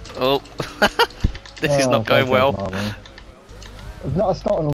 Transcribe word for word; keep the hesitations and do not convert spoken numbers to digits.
Oh, this is Oh, not going God, well. Marvin. It's not a starting